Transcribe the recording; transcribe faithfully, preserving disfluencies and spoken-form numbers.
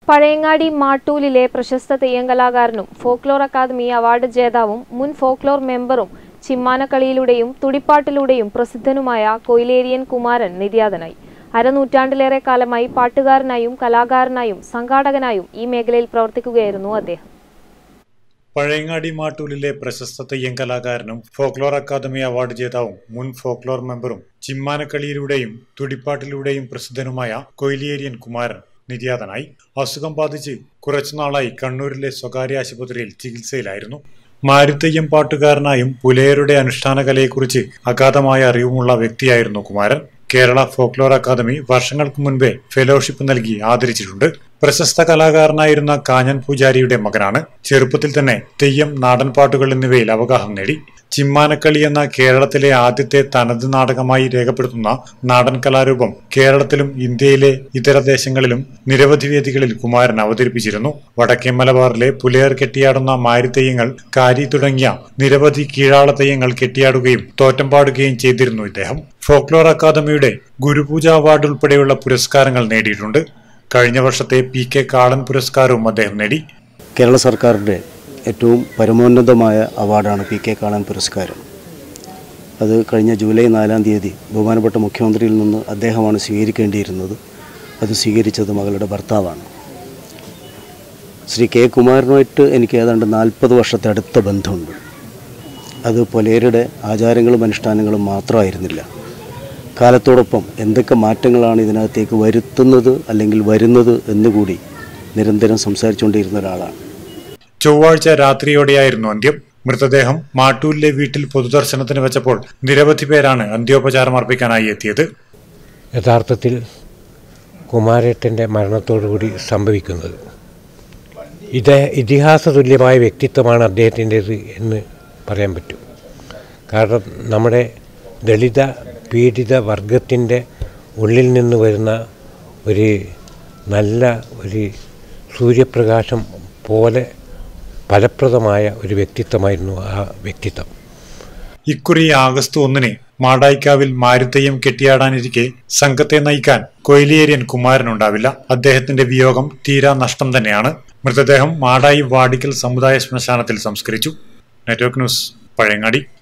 പഴയങ്ങാടി മാട്ടൂലിലെ പ്രശസ്ത തെയ്യങ്കലാകാരനും ഫോക്ലോർ അക്കാദമി അവാർഡ് ജേതാവും മുൻ ഫോക്ലോർ മെമ്പറും ചിമ്മാനക്കളിയിലൂടെയും തുടിപ്പാട്ടിലൂടെയും പ്രസിദ്ധനുമായ കൊയിലേരിയൻ കുമാരൻ നിര്യാതനായി. അരനൂറ്റാണ്ടിലേറെ കാലമായി പാട്ടുകാരനായും കലാകാരനായും സംഘാടകനായും ഈ മേഖലയിൽ പ്രവർത്തിക്കുകയായിരുന്നു അദ്ദേഹം. പഴയങ്ങാടി മാട്ടൂലിലെ പ്രശസ്ത തെയ്യങ്കലാകാരനും ഫോക്ലോർ അക്കാദമി അവാർഡ് ജേതാവും മുൻ ഫോക്ലോർ മെമ്പറും ചിമ്മാനക്കളിയിലൂടെയും തുടിപ്പാട്ടിലൂടെയും പ്രസിദ്ധനുമായ കൊയിലേരിയൻ കുമാരൻ നിര്യാതനായി. അസുഖം ബാധിച്ച് കുറച്ചുനാളായി കണ്ണൂരിലെ സ്വകാര്യ ആശുപത്രിയിൽ ചികിത്സയിലായിരുന്നു. മാരിത്തെയ്യം പാട്ടുകാരനായും പുലയരുടെ അനുഷ്ഠാന കലയെക്കുറിച്ച് അഗാധമായ അറിവുമുള്ള വ്യക്തിയായിരുന്നു കുമാരൻ. കേരള ഫോക്ലോർ അക്കാദമി വർഷങ്ങൾക്ക് മുൻപേ ഫെലോഷിപ്പ് നൽകി ആദരിച്ചിട്ടുണ്ട്. പ്രശസ്ത കലാകാരനായിരുന്ന കാഞ്ഞൻ പൂജാരിയുടെ മകനാണ്. ചെറുപ്പത്തിൽ തന്നെ തെയ്യം, നാടൻപാട്ടുകൾ എന്നിവയിൽ അവഗാഹം നേടി. ചിമ്മാനക്കളി എന്ന കേരളത്തിലെ ആദ്യത്തെ തനത് നാടകമായി രേഖപ്പെടുത്തുന്ന നാടൻ കലാരൂപം കേരളത്തിലും ഇന്ത്യയിലെ ഇതര ദേശങ്ങളിലും നിരവധി വേദികളിൽ കുമാരൻ അവതരിപ്പിച്ചിരുന്നു. വടക്കേ മലബാറിലെ പുലയർ കെട്ടിയാടുന്ന മാരിത്തെയ്യങ്ങൾ, കാരി തുടങ്ങിയ നിരവധി കീഴാള തെയ്യങ്ങൾ കെട്ടിയാടുകയും തോറ്റം പാടുകയും ചെയ്തിരുന്നു ഇദ്ദേഹം. ഫോക്ലോർ അക്കാദമിയുടെ ഗുരുപൂജ അവാർഡ് ഉൾപ്പെടെയുള്ള പുരസ്കാരങ്ങൾ നേടിയിട്ടുണ്ട്. കഴിഞ്ഞ വർഷത്തെ പി കെ കാളൻ പുരസ്കാരവും അദ്ദേഹം നേടി. കേരള സർക്കാരിന്റെ ഏറ്റവും പരമോന്നതമായ അവാർഡാണ് പി കെ കാളൻ പുരസ്കാരം. അത് കഴിഞ്ഞ ജൂലൈ നാലാം തീയതി ബഹുമാനപ്പെട്ട മുഖ്യമന്ത്രിയിൽ നിന്ന് അദ്ദേഹമാണ് സ്വീകരിക്കേണ്ടിയിരുന്നത്. അത് സ്വീകരിച്ചത് മകളുടെ ഭർത്താവാണ്. ശ്രീ കെ കുമാരനുമായിട്ട് എനിക്ക് ഏതാണ്ട് നാൽപ്പത് വർഷത്തെ അടുത്ത ബന്ധമുണ്ട്. അത് പുലയരുടെ ആചാരങ്ങളും അനുഷ്ഠാനങ്ങളും മാത്രമായിരുന്നില്ല. കാലത്തോടൊപ്പം എന്തൊക്കെ മാറ്റങ്ങളാണ് ഇതിനകത്തേക്ക് വരുത്തുന്നത് അല്ലെങ്കിൽ വരുന്നത് എന്നുകൂടി നിരന്തരം സംസാരിച്ചുകൊണ്ടിരുന്ന ഒരാളാണ്. ചൊവ്വാഴ്ച രാത്രിയോടെയായിരുന്നു അന്ത്യം. മൃതദേഹം മാട്ടൂലിലെ വീട്ടിൽ പൊതുദർശനത്തിന് വെച്ചപ്പോൾ നിരവധി പേരാണ് അന്ത്യോപചാരം അർപ്പിക്കാനായി എത്തിയത്. യഥാർത്ഥത്തിൽ കുമാരേട്ടൻ്റെ മരണത്തോടുകൂടി സംഭവിക്കുന്നത് ഇത് ഇതിഹാസ തുല്യമായ വ്യക്തിത്വമാണ് അദ്ദേഹത്തിൻ്റേത് എന്ന് പറയാൻ പറ്റും. കാരണം നമ്മുടെ ദളിത പീഡിത വർഗത്തിൻ്റെ ഉള്ളിൽ നിന്ന് വരുന്ന ഒരു നല്ല ഒരു സൂര്യപ്രകാശം പോലെ ഫലപ്രദമായ ഒരു വ്യക്തിത്വമായിരുന്നു ആ വ്യക്തിത്വം. ഇക്കുറി ആഗസ്റ്റ് ഒന്നിന് മാടായിക്കാവിൽ മാരിത്തെയ്യം കെട്ടിയാടാനിരിക്കെ സംഘത്തെ നയിക്കാൻ കൊയിലേരിയൻ കുമാരനുണ്ടാവില്ല. അദ്ദേഹത്തിന്റെ വിയോഗം തീരാ നഷ്ടം തന്നെയാണ്. മൃതദേഹം മാടായി വാടിക്കൽ സമുദായ ശ്മശാനത്തിൽ സംസ്കരിച്ചു. Network news, Pazhayangadi.